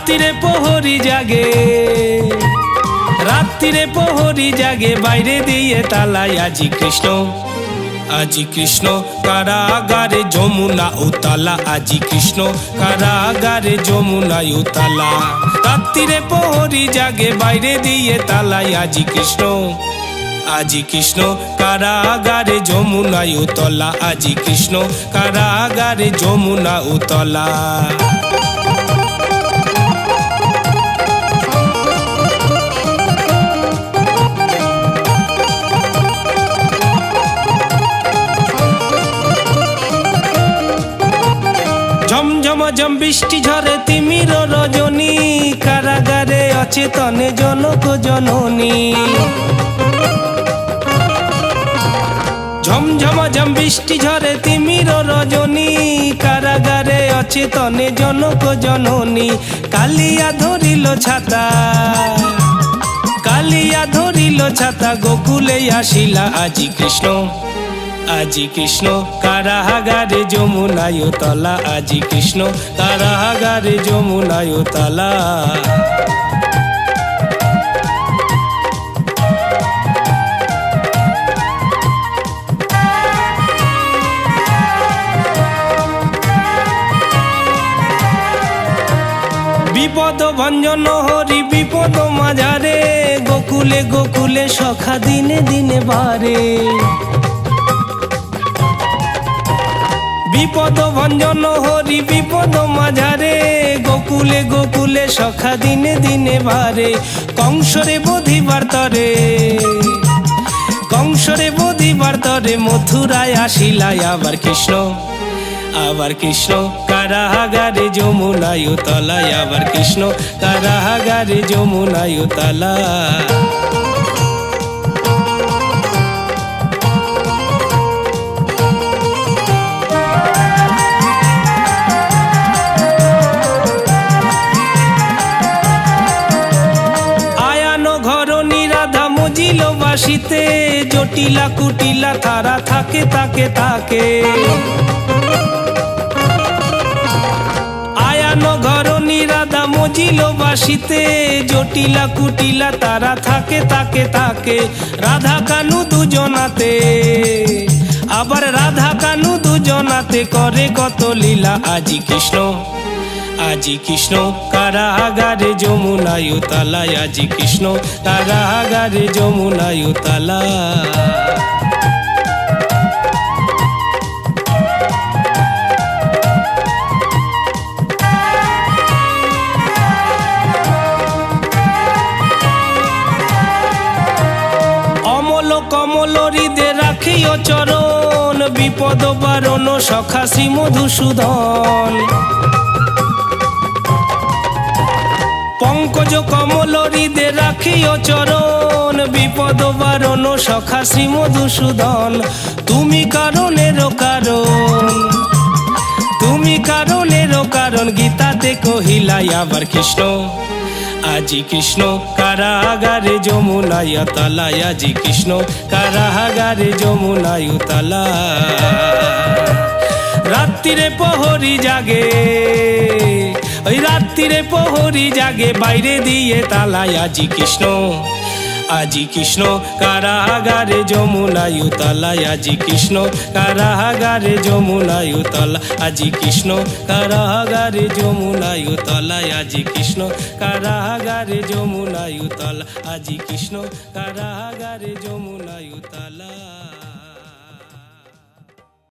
রাত্রিরে প্রহরী জাগে, রাত্রিরে প্রহরী জাগে, বাইরে দিয়ে তালায় আজি কৃষ্ণ, আজি কৃষ্ণ কারাগারে যমুনা উতালা, আজি কৃষ্ণ কারাগারে যমুনা উতালা। রাত্রিরে প্রহরী জাগে, বাইরে দিয়ে তালায় আজি কৃষ্ণ, আজি কৃষ্ণ কারাগারে যমুনা উতলা, আজি কৃষ্ণ কারাগারে যমুনা উতলা। ঝমঝম বৃষ্টি ঝরে তিমির রজনী, কারাগারে অচেতনে জনক জননী। ঝমঝম বৃষ্টি ঝরে তিমির রজনী, কারাগারে অচেতনে জনক জননী। কালিয়া ধরিল ছাতা, কালিয়া ধরিল ছাতা, গোকুলে আসিলা আজি কৃষ্ণ, আজি কৃষ্ণ কারাগারে যমুনা উতলা, আজি কৃষ্ণ কারাগারে যমুনা উতলা। বিপদ ভঞ্জন হরি বিপদ মাঝারে, গোকুলে গোকুলে সখা দিনে দিনে বারে। বিপদ ভঞ্জন হরি বিপদ মাঝারে, গোকুলে গোকুলে সখা দিনে দিনে বারে। কংসরে বধিবার তরে, কংসরে বধিবার তরে, মথুরায় আসিলাই আবার কৃষ্ণ, আবার কৃষ্ণ কারাগারে যমুনা উতলা, আবার কৃষ্ণ কারাগারে যমুনা উতলা। বাসিতে জটিলা কুটিলা তারা থাকে তাকে তাকে। আয়ান ঘর নিরাধা মজিল বাসিতে, জটিলা কুটিলা তারা থাকে তাকে তাকে। রাধা কানু দুজনাতে, আবার রাধা কানু দুজনাতে, করে কত লীলা আজি কৃষ্ণ, আজি কৃষ্ণ কারাগারে যমুনা উতলা, আজি কৃষ্ণ কারাগারে যমুনা উতলা। অমল কমল হৃদে রাখিও চরণ, বিপদ বারণ সখা শ্রী মধুসূদন। পঙ্কজ কমল হৃদে রাখিও চরণ, বিপদ বারণ সখা শ্রী মধুসূদন। তুমি কারণের কারণ, তুমি কারণের কারণ, গীতাতে কহিলাই আবার কৃষ্ণ, আজি কৃষ্ণ কারাগারে যমুনা উতলা, আজি কৃষ্ণ কারাগারে যমুনা উতলা। রাত্রিরে প্রহরী জাগে, ওই রাত্রিরে প্রহরী জাগে, বাইরে দিয়ে তালায় আজি কৃষ্ণ, আজি কৃষ্ণ কারাগারে যমুনা উতলা, আজি কৃষ্ণ কারাগারে যমুনা উতলা, আজি কৃষ্ণ কারাগারে যমুনা উতলা, আজি কৃষ্ণ কারাগারে যমুনা উতলা, আজি কৃষ্ণ কারাগারে যমুনা উতলা।